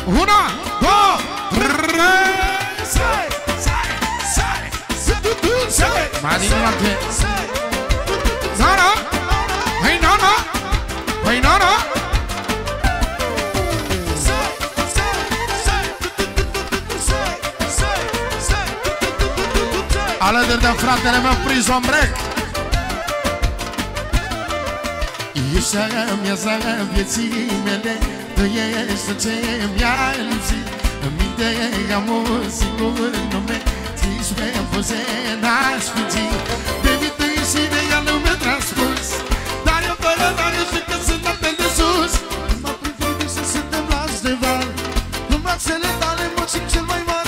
Una, două, trei. Mai din noapte. Zara, hai nana, hai nana. Alături de fratele meu Prison Break. Ești aia mea, zaga vieții mele, tu ești tot ce mi-a lipsit. În minte am un singur nume, ți-și pe poze n-aș fugi. Baby, tu ești ideea lume transpus, dar eu fără, dar eu știu că sunt atât de sus. M-a preferit să suntem la Steval, în brațele tale mă simt cel mai mare.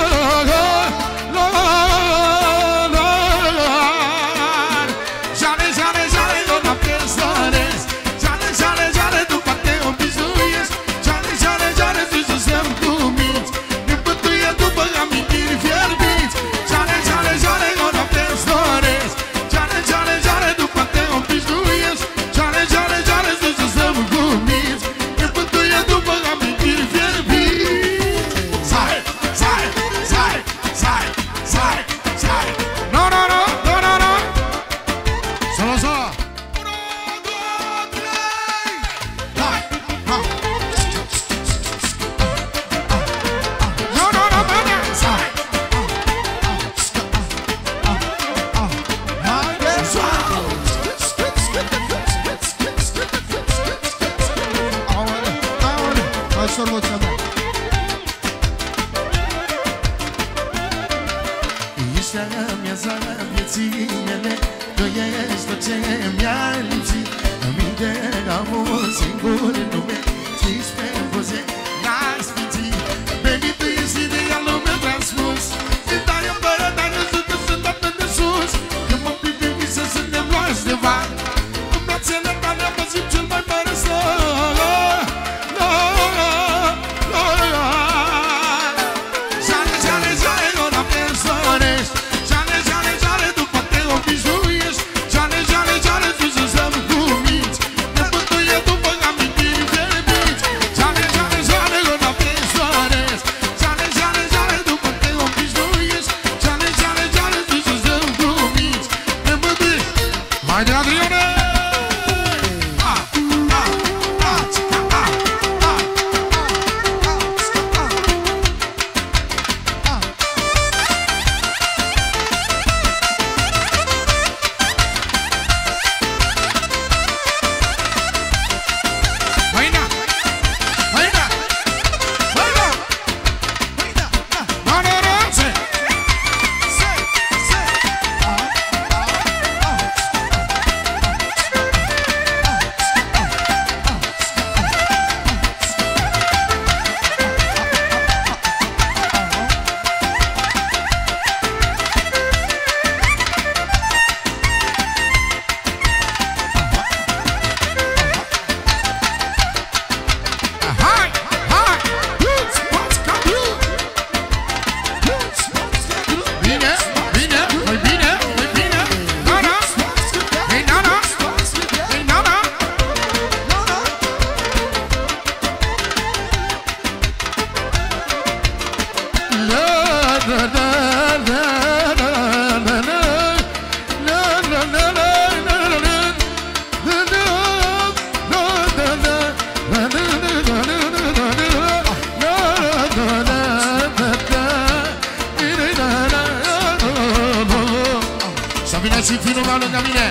și finul meu lângă mine,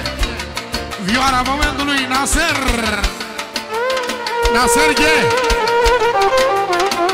vioara momentului, Naser Ghe.